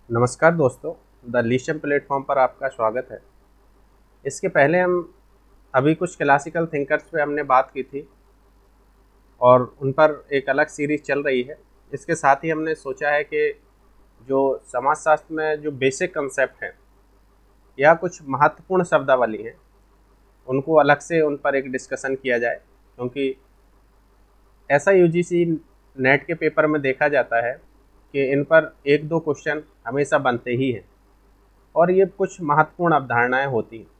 नमस्कार दोस्तों, the लीशम platform पर आपका स्वागत है। इसके पहले हम अभी कुछ क्लासिकल थिंकर्स पे हमने बात की थी और उन पर एक अलग सीरीज चल रही है। इसके साथ ही हमने सोचा है कि जो समाजशास्त्र में जो बेसिक कंसेप्ट हैं या कुछ महत्वपूर्ण शब्दावली हैं उनको अलग से उन पर एक डिस्कशन किया जाए, क्योंकि ऐसा यूजीसी नेट के पेपर में देखा जाता है कि इन पर एक दो क्वेश्चन हमेशा बनते ही हैं और ये कुछ महत्वपूर्ण अवधारणाएं होती हैं।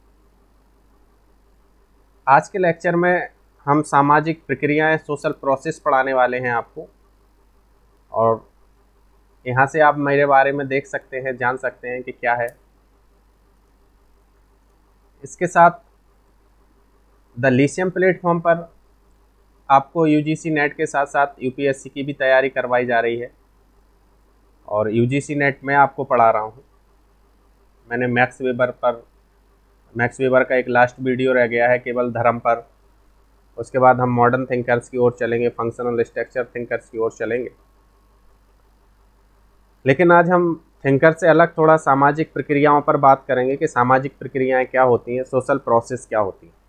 आज के लेक्चर में हम सामाजिक प्रक्रियाएं, सोशल प्रोसेस पढ़ाने वाले हैं आपको, और यहाँ से आप मेरे बारे में देख सकते हैं, जान सकते हैं कि क्या है। इसके साथ द लीशियम प्लेटफॉर्म पर आपको यूजीसी नेट के साथ साथ यूपीएससी की भी तैयारी करवाई जा रही है और यूजीसी नेट में आपको पढ़ा रहा हूँ। मैंने मैक्स वेबर का एक लास्ट वीडियो रह गया है केवल धर्म पर। उसके बाद हम मॉडर्न थिंकर्स की ओर चलेंगे, फंक्शनल स्ट्रक्चर थिंकर्स की ओर चलेंगे। लेकिन आज हम थिंकर से अलग थोड़ा सामाजिक प्रक्रियाओं पर बात करेंगे कि सामाजिक प्रक्रियाएं क्या होती हैं, सोशल प्रोसेस क्या होती है।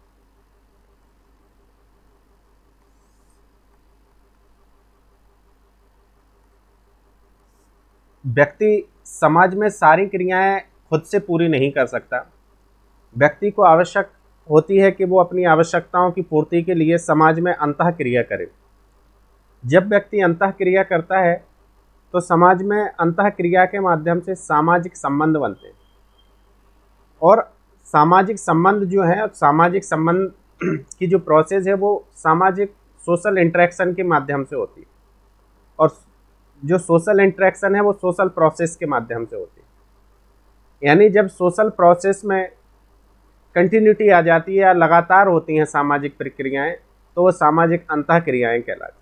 व्यक्ति समाज में सारी क्रियाएं खुद से पूरी नहीं कर सकता। व्यक्ति को आवश्यक होती है कि वो अपनी आवश्यकताओं की पूर्ति के लिए समाज में अंतःक्रिया करे। जब व्यक्ति अंतःक्रिया करता है तो समाज में अंतःक्रिया के माध्यम से सामाजिक संबंध बनते हैं, और सामाजिक संबंध जो है, सामाजिक संबंध की जो प्रोसेस है वो सामाजिक सोशल इंटरेक्शन के माध्यम से होती है, और जो सोशल इंटरेक्शन है वो सोशल प्रोसेस के माध्यम से होती है। यानी जब सोशल प्रोसेस में कंटिन्यूटी आ जाती है या लगातार होती हैं सामाजिक प्रक्रियाएं, तो वो सामाजिक अंतःक्रियाएं कहलाती हैं।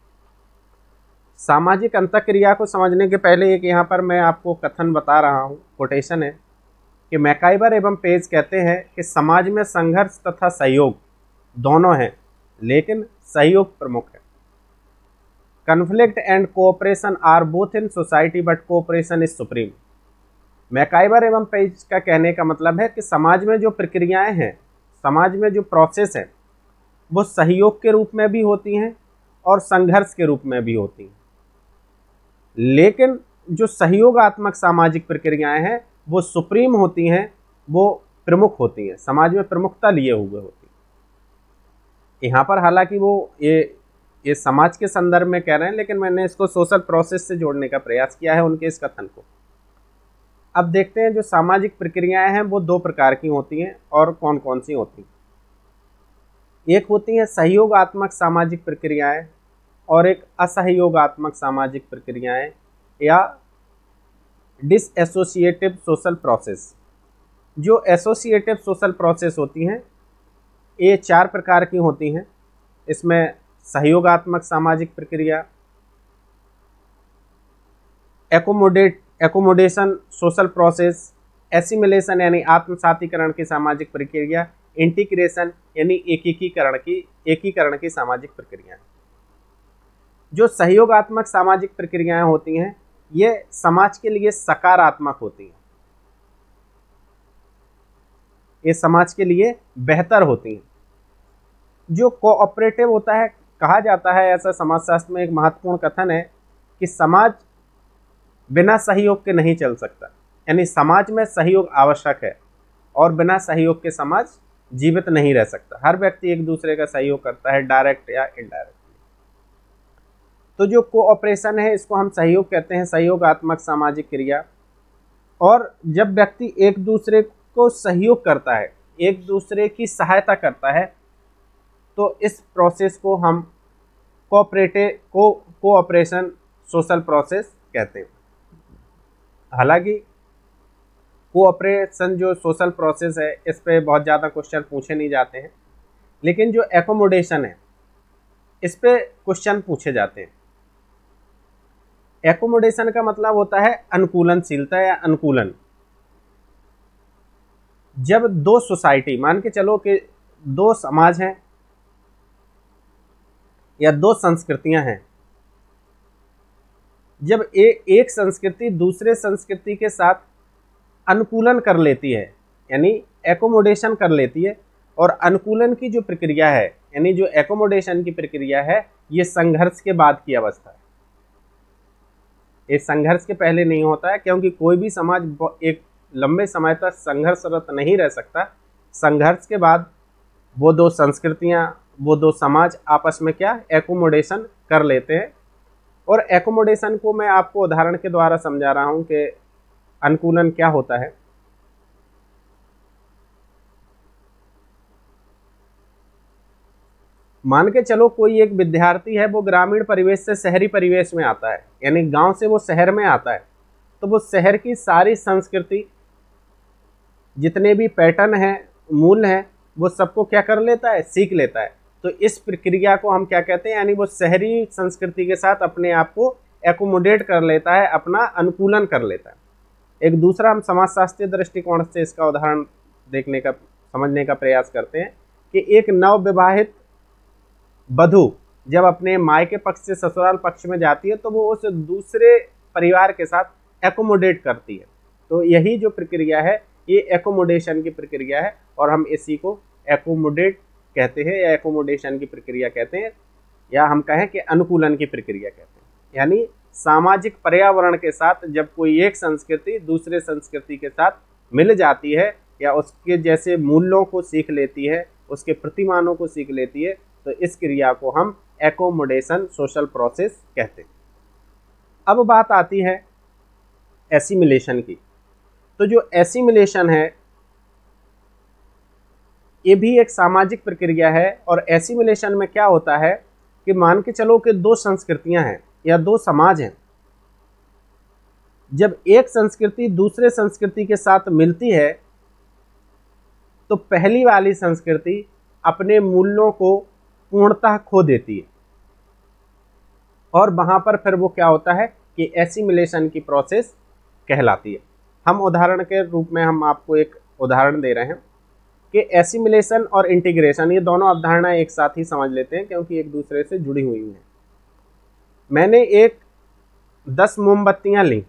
सामाजिक अंतःक्रिया को समझने के पहले एक यहाँ पर मैं आपको कथन बता रहा हूँ, कोटेशन है कि मैकाइवर एवं पेज कहते हैं कि समाज में संघर्ष तथा सहयोग दोनों हैं, लेकिन सहयोग प्रमुख है। Conflict and cooperation are both in society but cooperation is supreme. MacIver एवं पेज का कहने का मतलब है कि समाज में जो प्रक्रियाएं हैं, समाज में जो प्रोसेस है, वो सहयोग के रूप में भी होती हैं और संघर्ष के रूप में भी होती हैं। लेकिन जो सहयोगात्मक सामाजिक प्रक्रियाएं हैं वो सुप्रीम होती हैं, वो प्रमुख होती हैं, समाज में प्रमुखता लिए हुए होती हैं। यहाँ पर हालांकि वो ये समाज के संदर्भ में कह रहे हैं, लेकिन मैंने इसको सोशल प्रोसेस से जोड़ने का प्रयास किया है उनके इस कथन को। अब देखते हैं जो सामाजिक प्रक्रियाएं हैं वो दो प्रकार की होती हैं, और कौन कौन सी होती हैं। एक होती हैं सहयोगात्मक सामाजिक प्रक्रियाएं और एक असहयोगात्मक सामाजिक प्रक्रियाएं या डिसएसोसिएटिव सोशल प्रोसेस। जो एसोसिएटिव सोशल प्रोसेस होती हैं ये चार प्रकार की होती हैं। इसमें सहयोगात्मक सामाजिक प्रक्रिया, एकोमोडेशन सोशल प्रोसेस, एसिमिलेशन यानी आत्मसातीकरण की सामाजिक प्रक्रिया, इंटीग्रेशन यानी एकीकरण की सामाजिक प्रक्रिया। जो सहयोगात्मक सामाजिक प्रक्रियाएं होती हैं ये समाज के लिए सकारात्मक होती हैं, ये समाज के लिए बेहतर होती हैं। जो कोऑपरेटिव होता है, कहा जाता है, ऐसा समाजशास्त्र में एक महत्वपूर्ण कथन है कि समाज बिना सहयोग के नहीं चल सकता। यानी समाज में सहयोग आवश्यक है और बिना सहयोग के समाज जीवित नहीं रह सकता। हर व्यक्ति एक दूसरे का सहयोग करता है, डायरेक्ट या इनडायरेक्ट। तो जो कोऑपरेशन है इसको हम सहयोग कहते हैं, सहयोगात्मक सामाजिक क्रिया। और जब व्यक्ति एक दूसरे को सहयोग करता है, एक दूसरे की सहायता करता है, तो इस प्रोसेस को हम कोऑपरेशन सोशल प्रोसेस कहते हैं। हालांकि कोऑपरेशन जो सोशल प्रोसेस है इस पे बहुत ज़्यादा क्वेश्चन पूछे नहीं जाते हैं, लेकिन जो एकोमोडेशन है इस पे क्वेश्चन पूछे जाते हैं। एकोमोडेशन का मतलब होता है अनुकूलनशीलता या अनुकूलन। जब दो सोसाइटी, मान के चलो कि दो समाज हैं या दो संस्कृतियां हैं, जब एक संस्कृति दूसरे संस्कृति के साथ अनुकूलन कर लेती है, यानी एकोमोडेशन कर लेती है, और अनुकूलन की जो प्रक्रिया है, यानी जो एकोमोडेशन की प्रक्रिया है, ये संघर्ष के बाद की अवस्था है। ये संघर्ष के पहले नहीं होता है, क्योंकि कोई भी समाज एक लंबे समय तक संघर्षरत नहीं रह सकता। संघर्ष के बाद वो दो संस्कृतियां, वो दो समाज आपस में क्या एकोमोडेशन कर लेते हैं। और एकोमोडेशन को मैं आपको उदाहरण के द्वारा समझा रहा हूं कि अनुकूलन क्या होता है। मान के चलो कोई एक विद्यार्थी है, वो ग्रामीण परिवेश से शहरी परिवेश में आता है, यानी गांव से वो शहर में आता है, तो वो शहर की सारी संस्कृति, जितने भी पैटर्न हैं, मूल हैं, वो सबको क्या कर लेता है, सीख लेता है। तो इस प्रक्रिया को हम क्या कहते हैं, यानी वो शहरी संस्कृति के साथ अपने आप को एकोमोडेट कर लेता है, अपना अनुकूलन कर लेता है। एक दूसरा हम समाजशास्त्रीय दृष्टिकोण से इसका उदाहरण देखने का, समझने का प्रयास करते हैं कि एक नवविवाहित वधू जब अपने मायके पक्ष से ससुराल पक्ष में जाती है, तो वो उस दूसरे परिवार के साथ एकोमोडेट करती है। तो यही जो प्रक्रिया है, ये एकोमोडेशन की प्रक्रिया है, और हम इसी को एकोमोडेट कहते हैं, या एकोमोडेशन की प्रक्रिया कहते हैं, या हम कहें कि अनुकूलन की प्रक्रिया कहते हैं। यानी सामाजिक पर्यावरण के साथ जब कोई एक संस्कृति दूसरे संस्कृति के साथ मिल जाती है, या उसके जैसे मूल्यों को सीख लेती है, उसके प्रतिमानों को सीख लेती है, तो इस क्रिया को हम एकोमोडेशन सोशल प्रोसेस कहते हैं। अब बात आती है एसिमिलेशन की। तो जो एसिमिलेशन है, ये भी एक सामाजिक प्रक्रिया है। और एसिमिलेशन में क्या होता है कि मान के चलो कि दो संस्कृतियां हैं या दो समाज हैं, जब एक संस्कृति दूसरे संस्कृति के साथ मिलती है, तो पहली वाली संस्कृति अपने मूल्यों को पूर्णतः खो देती है, और वहां पर फिर वो क्या होता है कि एसिमिलेशन की प्रोसेस कहलाती है। हम उदाहरण के रूप में हम आपको एक उदाहरण दे रहे हैं कि एसिमिलेशन और इंटीग्रेशन, ये दोनों अवधारणाएं एक साथ ही समझ लेते हैं, क्योंकि एक दूसरे से जुड़ी हुई हैं। मैंने 10 मोमबत्तियां ली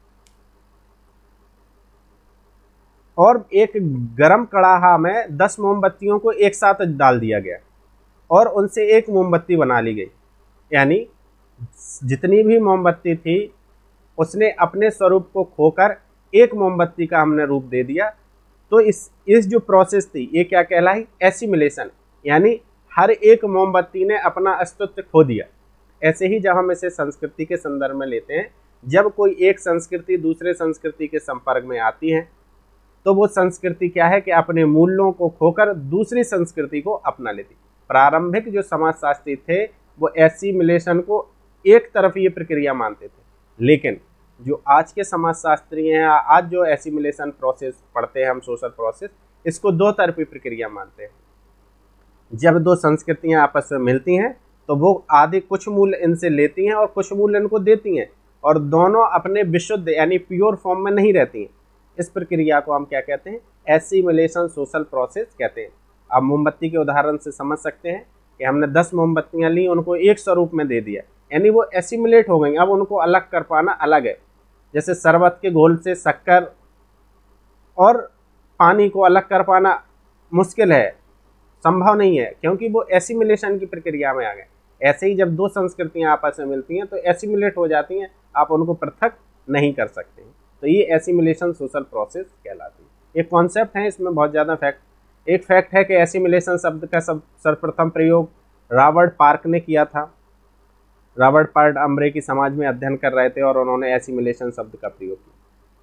और एक गरम कड़ाहा में 10 मोमबत्तियों को एक साथ डाल दिया गया, और उनसे एक मोमबत्ती बना ली गई। यानी जितनी भी मोमबत्ती थी, उसने अपने स्वरूप को खोकर एक मोमबत्ती का हमने रूप दे दिया। तो इस जो प्रोसेस थी, ये क्या कहलाई, एसिमिलेशन। यानी हर एक मोमबत्ती ने अपना अस्तित्व खो दिया। ऐसे ही जब हम इसे संस्कृति के संदर्भ में लेते हैं, जब कोई एक संस्कृति दूसरे संस्कृति के संपर्क में आती है, तो वो संस्कृति क्या है कि अपने मूल्यों को खोकर दूसरी संस्कृति को अपना लेती। प्रारंभिक जो समाजशास्त्री थे, वो एसिमिलेशन को एक तरफ ये प्रक्रिया मानते थे, लेकिन जो आज के समाजशास्त्री हैं, आज जो एसिमिलेशन प्रोसेस पढ़ते हैं हम, सोशल प्रोसेस, इसको दो तरफी प्रक्रिया मानते हैं। जब दो संस्कृतियां आपस में मिलती हैं, तो वो आदि कुछ मूल्य इनसे लेती हैं और कुछ मूल्य इनको देती हैं, और दोनों अपने विशुद्ध यानी प्योर फॉर्म में नहीं रहती हैं। इस प्रक्रिया को हम क्या कहते हैं, एसिमिलेशन सोशल प्रोसेस कहते हैं। आप मोमबत्ती के उदाहरण से समझ सकते हैं कि हमने 10 मोमबत्तियां ली, उनको एक स्वरूप में दे दिया, यानी वो एसिमिलेट हो गई। अब उनको अलग कर पाना अलग है। जैसे शरबत के घोल से शक्कर और पानी को अलग कर पाना मुश्किल है, संभव नहीं है, क्योंकि वो एसिमिलेशन की प्रक्रिया में आ गए। ऐसे ही जब दो संस्कृतियां आपस में मिलती हैं, तो एसिमिलेट हो जाती हैं, आप उनको पृथक नहीं कर सकते हैं। तो ये एसिमिलेशन सोशल प्रोसेस कहलाती है। एक कॉन्सेप्ट है, इसमें बहुत ज़्यादा फैक्ट। एक फैक्ट है कि एसिमिलेशन शब्द का सर्वप्रथम प्रयोग रॉबर्ट पार्क ने किया था। रॉबर्ट पार्क अमेरिकी समाज में अध्ययन कर रहे थे, और उन्होंने एसिमिलेशन शब्द का प्रयोग किया।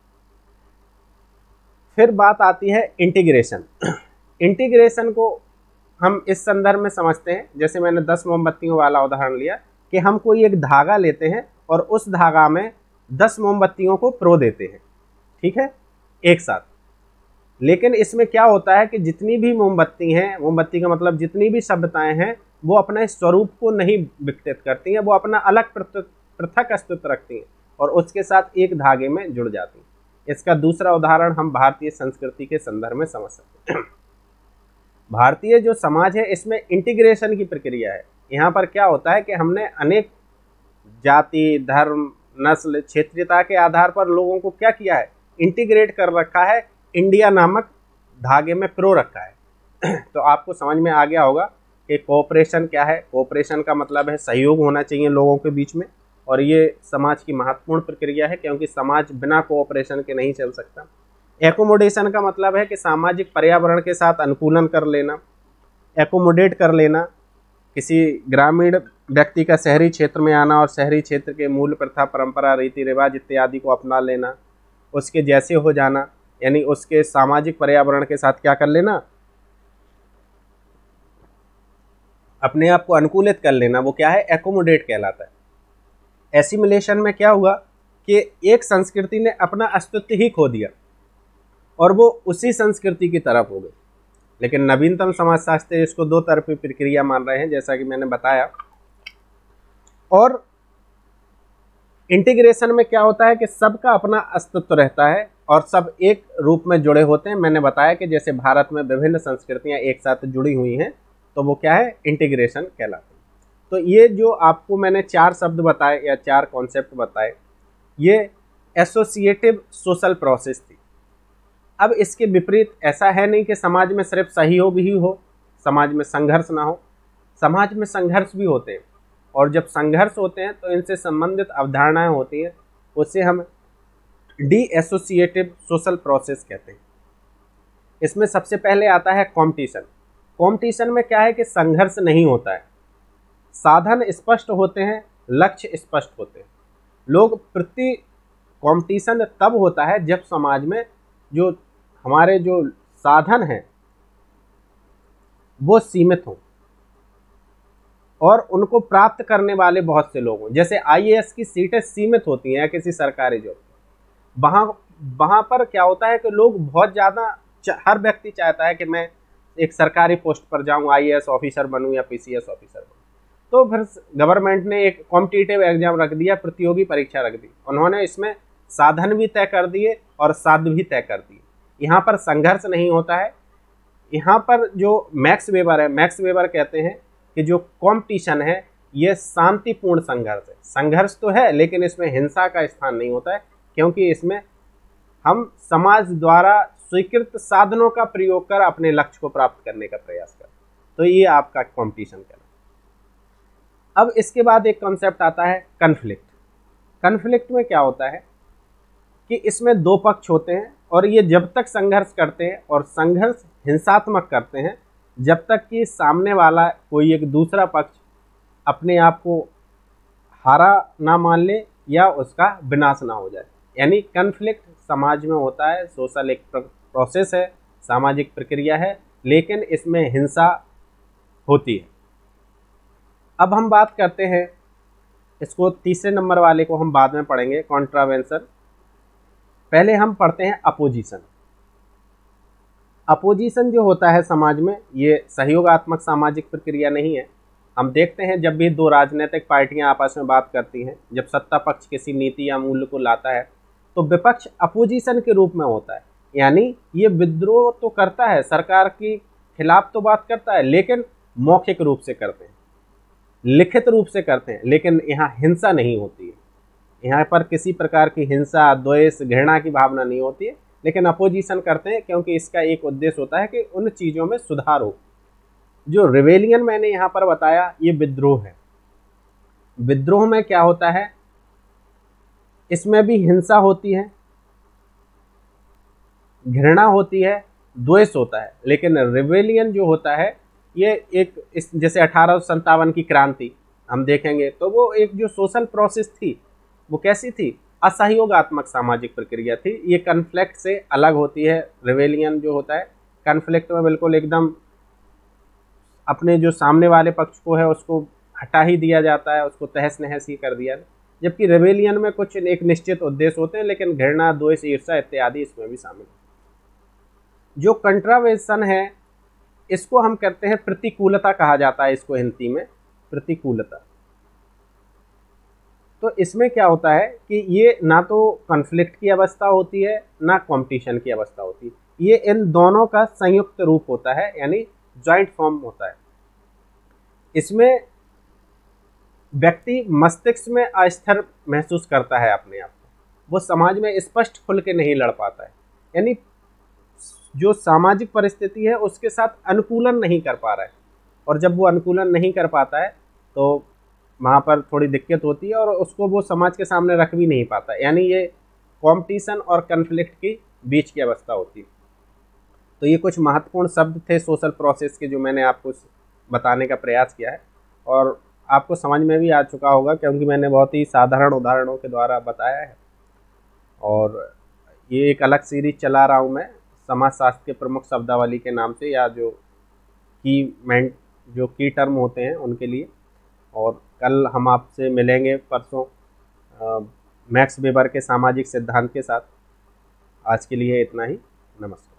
फिर बात आती है इंटीग्रेशन। इंटीग्रेशन को हम इस संदर्भ में समझते हैं, जैसे मैंने 10 मोमबत्तियों वाला उदाहरण लिया, कि हम कोई एक धागा लेते हैं और उस धागा में 10 मोमबत्तियों को पिरो देते हैं, ठीक है, एक साथ। लेकिन इसमें क्या होता है कि जितनी भी मोमबत्ती हैं, मोमबत्ती का मतलब जितनी भी सभ्यताएं हैं, वो अपने स्वरूप को नहीं विकसित करती हैं, वो अपना अलग पृथक अस्तित्व रखती हैं और उसके साथ एक धागे में जुड़ जाती हैं। इसका दूसरा उदाहरण हम भारतीय संस्कृति के संदर्भ में समझ सकते हैं। भारतीय जो समाज है, इसमें इंटीग्रेशन की प्रक्रिया है। यहाँ पर क्या होता है कि हमने अनेक जाति, धर्म, नस्ल, क्षेत्रीयता के आधार पर लोगों को क्या किया है, इंटीग्रेट कर रखा है, इंडिया नामक धागे में पिरो रखा है। तो आपको समझ में आ गया होगा कि कोऑपरेशन क्या है। कोऑपरेशन का मतलब है सहयोग होना चाहिए लोगों के बीच में, और ये समाज की महत्वपूर्ण प्रक्रिया है, क्योंकि समाज बिना कोऑपरेशन के नहीं चल सकता। एकोमोडेशन का मतलब है कि सामाजिक पर्यावरण के साथ अनुकूलन कर लेना, एकोमोडेट कर लेना, किसी ग्रामीण व्यक्ति का शहरी क्षेत्र में आना और शहरी क्षेत्र के मूल प्रथा, परंपरा, रीति रिवाज इत्यादि को अपना लेना, उसके जैसे हो जाना, यानी उसके सामाजिक पर्यावरण के साथ क्या कर लेना, अपने आप को अनुकूलित कर लेना, वो क्या है, एकोमोडेट कहलाता है। एसिमिलेशन में क्या हुआ कि एक संस्कृति ने अपना अस्तित्व ही खो दिया और वो उसी संस्कृति की तरफ हो गई। लेकिन नवीनतम समाजशास्त्री इसको दो तरफी प्रक्रिया मान रहे हैं, जैसा कि मैंने बताया। और इंटीग्रेशन में क्या होता है कि सबका अपना अस्तित्व रहता है और सब एक रूप में जुड़े होते हैं। मैंने बताया कि जैसे भारत में विभिन्न संस्कृतियां एक साथ जुड़ी हुई हैं, तो वो क्या है, इंटीग्रेशन कहलाते हैं। तो ये जो आपको मैंने 4 शब्द बताए या 4 कॉन्सेप्ट बताए, ये एसोसिएटिव सोशल प्रोसेस थी। अब इसके विपरीत ऐसा है नहीं कि समाज में सिर्फ सहयोग ही हो, समाज में संघर्ष ना हो। समाज में संघर्ष भी होते हैं, और जब संघर्ष होते हैं तो इनसे संबंधित अवधारणाएं होती हैं, उसे हम डी एसोसिएटिव सोशल प्रोसेस कहते हैं। इसमें सबसे पहले आता है कॉम्पिटिशन। कॉम्पिटिशन में क्या है कि संघर्ष नहीं होता है, साधन स्पष्ट होते हैं, लक्ष्य स्पष्ट होते हैं। लोग प्रति कॉम्पिटिशन तब होता है जब समाज में जो हमारे जो साधन हैं वो सीमित हों और उनको प्राप्त करने वाले बहुत से लोग हों। जैसे आईएएस की सीटें सीमित होती हैं या किसी सरकारी जॉब, वहाँ पर क्या होता है कि लोग बहुत ज़्यादा, हर व्यक्ति चाहता है कि मैं एक सरकारी पोस्ट पर जाऊँ, आईएएस ऑफिसर बनूँ या पीसीएस ऑफिसर बनूँ। तो फिर गवर्नमेंट ने एक कॉम्पिटिटिव एग्जाम रख दिया, प्रतियोगी परीक्षा रख दी। उन्होंने इसमें साधन भी तय कर दिए और साध्य भी तय कर दिए। यहाँ पर संघर्ष नहीं होता है। यहाँ पर जो मैक्स वेबर है, मैक्स वेबर कहते हैं कि जो कंपटीशन है ये शांतिपूर्ण संघर्ष है। संघर्ष तो है लेकिन इसमें हिंसा का स्थान नहीं होता है, क्योंकि इसमें हम समाज द्वारा स्वीकृत साधनों का प्रयोग कर अपने लक्ष्य को प्राप्त करने का प्रयास करते हैं। तो ये आपका कंपटीशन कहलाता है। अब इसके बाद एक कॉन्सेप्ट आता है कन्फ्लिक्ट। कन्फ्लिक्ट में क्या होता है कि इसमें 2 पक्ष होते हैं और ये जब तक संघर्ष करते हैं और संघर्ष हिंसात्मक करते हैं जब तक कि सामने वाला कोई एक दूसरा पक्ष अपने आप को हारा ना मान ले या उसका विनाश ना हो जाए। यानी कन्फ्लिक्ट समाज में होता है, सोशल एक प्रोसेस है, सामाजिक प्रक्रिया है, लेकिन इसमें हिंसा होती है। अब हम बात करते हैं, इसको तीसरे नंबर वाले को हम बाद में पढ़ेंगे, कॉन्ट्रावेंशन। पहले हम पढ़ते हैं अपोजिशन। अपोजिशन जो होता है समाज में, ये सहयोगात्मक सामाजिक प्रक्रिया नहीं है। हम देखते हैं जब भी 2 राजनीतिक पार्टियां आपस में बात करती हैं, जब सत्ता पक्ष किसी नीति या मूल्य को लाता है तो विपक्ष अपोजिशन के रूप में होता है। यानी ये विद्रोह तो करता है, सरकार के खिलाफ तो बात करता है, लेकिन मौखिक रूप से करते हैं, लिखित रूप से करते हैं, लेकिन यहाँ हिंसा नहीं होती है। यहाँ पर किसी प्रकार की हिंसा, द्वेष, घृणा की भावना नहीं होती है, लेकिन अपोजिशन करते हैं क्योंकि इसका एक उद्देश्य होता है कि उन चीज़ों में सुधार हो। जो रिवेलियन मैंने यहाँ पर बताया ये विद्रोह है। विद्रोह में क्या होता है, इसमें भी हिंसा होती है, घृणा होती है, द्वेष होता है, लेकिन रिवेलियन जो होता है ये एक जैसे 1857 की क्रांति हम देखेंगे तो वो एक जो सोशल प्रोसेस थी वो कैसी थी, असहयोगात्मक सामाजिक प्रक्रिया थी। ये कन्फ्लिक्ट से अलग होती है। रिवेलियन जो होता है कन्फ्लिक्ट में बिल्कुल एकदम अपने जो सामने वाले पक्ष को है उसको हटा ही दिया जाता है, उसको तहस नहस ही कर दिया, जबकि रिवेलियन में कुछ एक निश्चित उद्देश्य होते हैं, लेकिन घृणा, द्वेष, ईर्ष्या इत्यादि इसमें भी शामिल है। जो कंट्रावेंशन है इसको हम कहते हैं प्रतिकूलता कहा जाता है, इसको हिंदी में प्रतिकूलता। तो इसमें क्या होता है कि ये ना तो कॉन्फ्लिक्ट की अवस्था होती है ना कंपटीशन की अवस्था होती है, ये इन दोनों का संयुक्त रूप होता है, यानी जॉइंट फॉर्म होता है। इसमें व्यक्ति मस्तिष्क में अस्थिर महसूस करता है अपने आप को, वो समाज में स्पष्ट खुल के नहीं लड़ पाता है, यानी जो सामाजिक परिस्थिति है उसके साथ अनुकूलन नहीं कर पा रहा है। और जब वो अनुकूलन नहीं कर पाता है तो वहाँ पर थोड़ी दिक्कत होती है और उसको वो समाज के सामने रख भी नहीं पाता, यानी ये कंपटीशन और कन्फ्लिक्ट की बीच की अवस्था होती है। तो ये कुछ महत्वपूर्ण शब्द थे सोशल प्रोसेस के जो मैंने आपको बताने का प्रयास किया है, और आपको समझ में भी आ चुका होगा क्योंकि मैंने बहुत ही साधारण उदाहरणों के द्वारा बताया है। और ये एक अलग सीरीज चला रहा हूँ मैं समाजशास्त्र के प्रमुख शब्दावली के नाम से, या जो की टर्म होते हैं उनके लिए। और कल हम आपसे मिलेंगे परसों मैक्स वेबर के सामाजिक सिद्धांत के साथ। आज के लिए इतना ही। नमस्कार।